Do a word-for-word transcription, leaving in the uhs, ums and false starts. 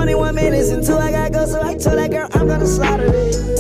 twenty-one minutes until I gotta go, so I told that girl I'm gonna slaughter it.